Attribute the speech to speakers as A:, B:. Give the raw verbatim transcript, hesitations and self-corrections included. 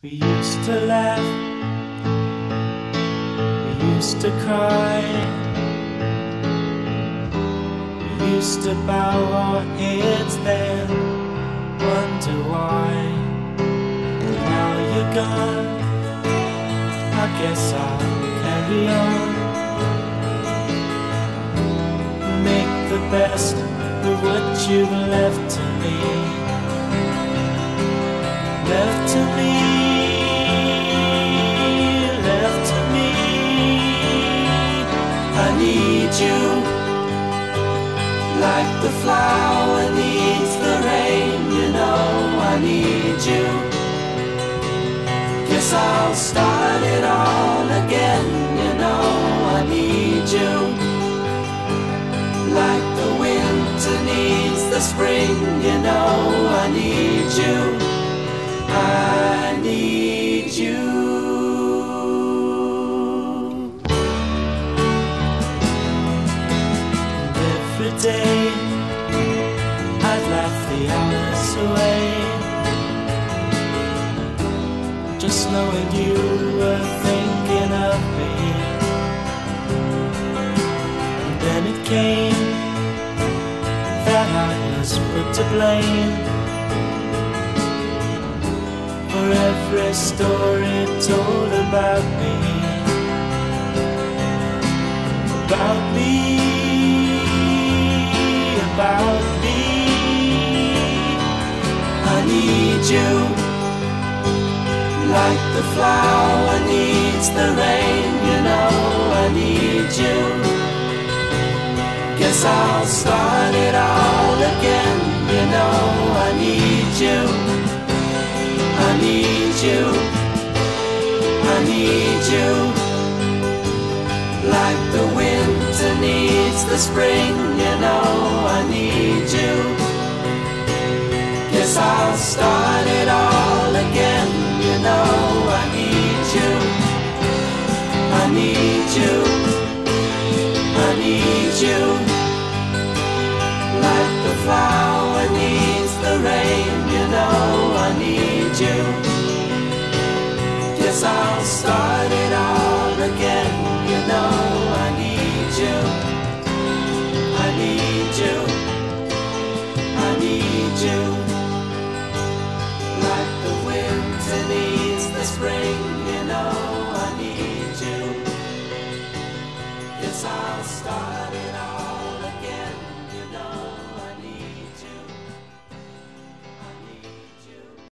A: We used to laugh, we used to cry, we used to bow our heads then wonder why. Now you're gone, I guess I'll carry on, make the best of what you've left to me, left to me. I need you, like the flower needs the rain, you know I need you. Guess I'll start it all again, you know I need you. Like the winter needs the spring, you know I need you. I need you. Every day I'd laugh the hours away, just knowing you were thinking of me. And then it came that I was put to blame for every story told about me, about me. About me, I need you, like the flower needs the rain, you know I need you. Guess I'll start it all again, you know I need you. I need you, I need you. Like the winter needs the spring, you know I need you. Guess I'll start it all again, you know I need you. I need you, I need you. Like the flower needs the rain, you know I need you. Guess I'll start it